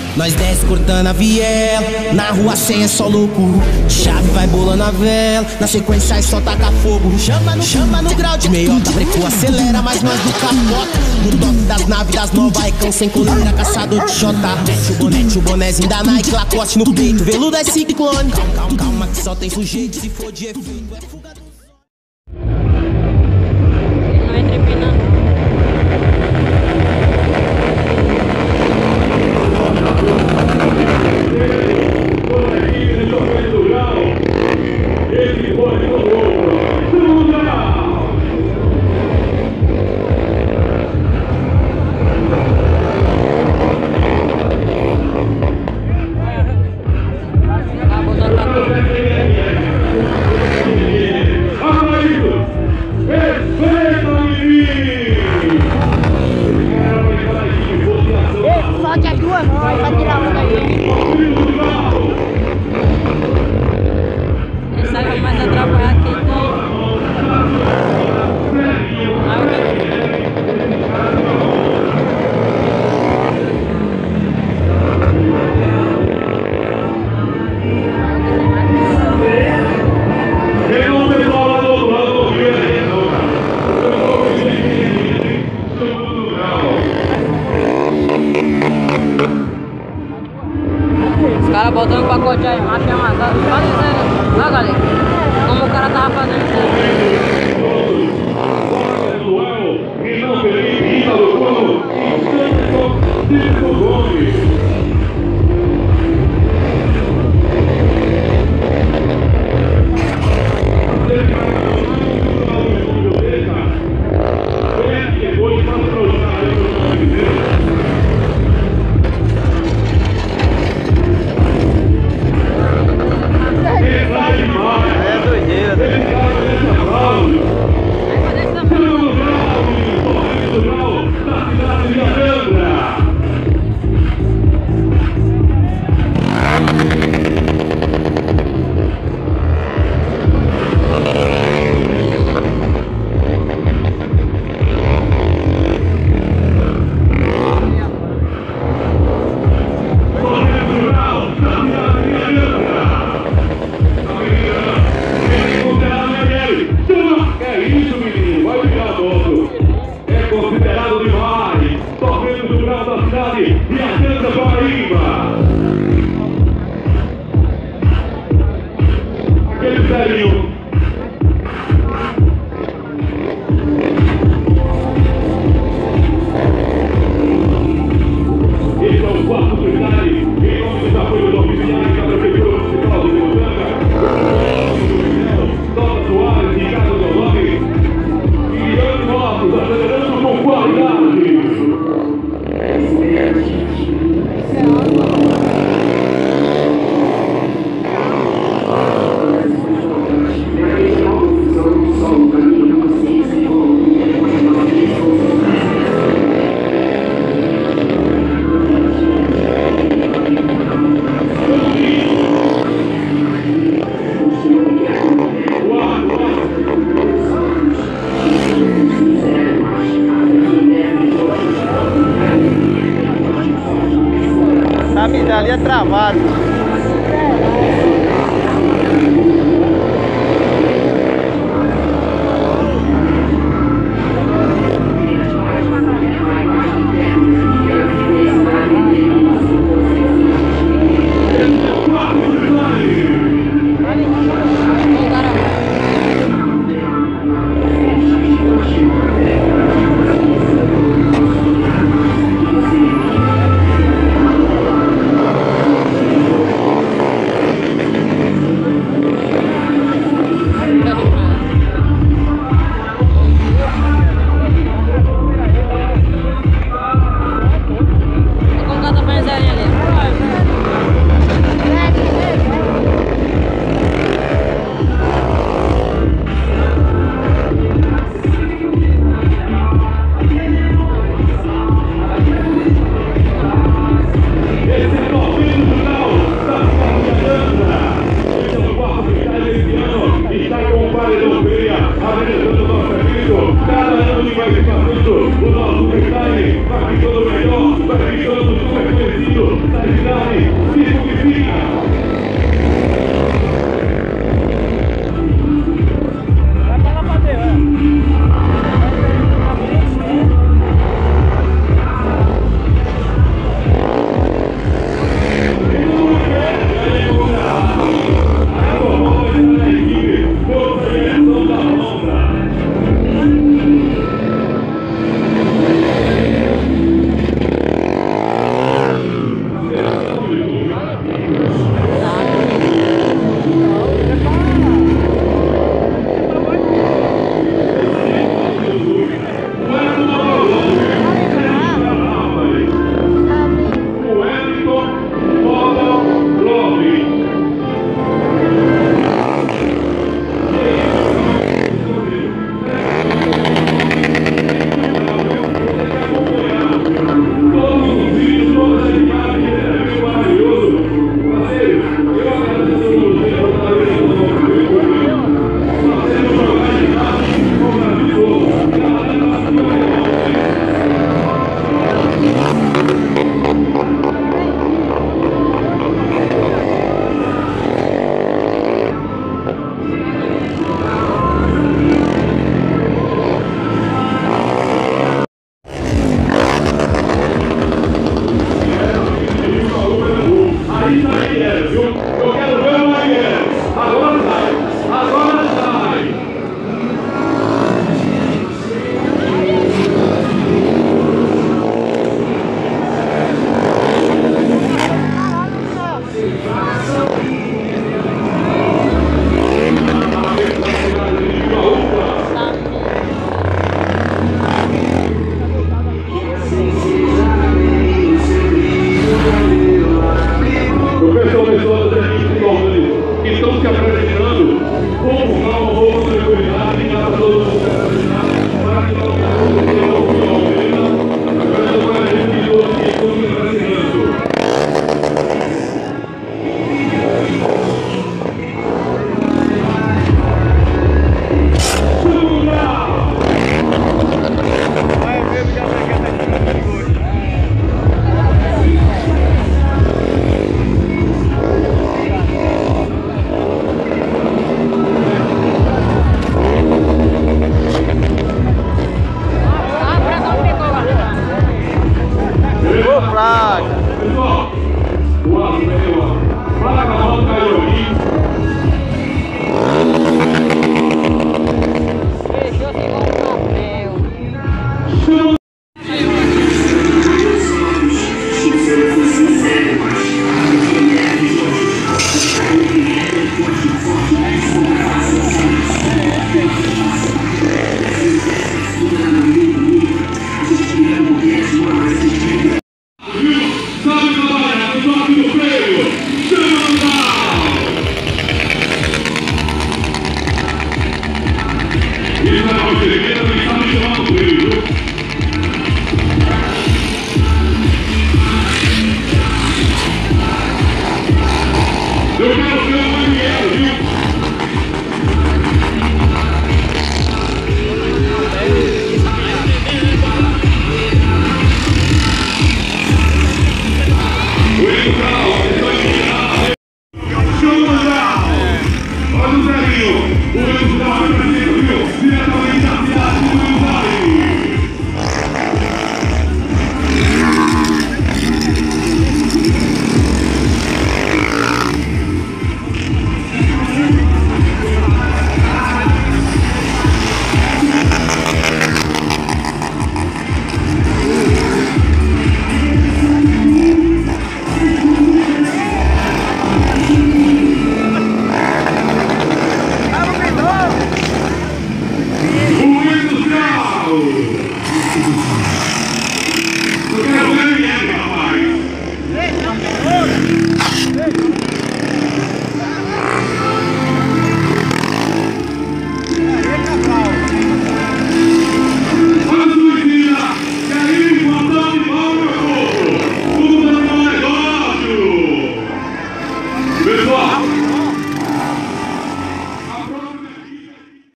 Nós desce cortando a viela, na rua cheia é só louco. Chave vai bolando a vela, na sequência é só taca fogo. Chama no grau de meiota, breco acelera, mas nós do capota. No toque das naves das novas, Icão sem coleira, caçador de xota. Mete o bonézinho da Nike, Lacoste no peito, veludo é ciclone. Calma que só tem sujeito, se for de efeito é fuga do sol. Não é trepinando. Solte as duas mãos pra tirar onda aí. Esse aí vai mais atrapalhar quem tem. Os caras botando um pacote aí, macho amassado, só dizendo, ó galera, como o cara tava fazendo isso aí. Ali é travado. assim.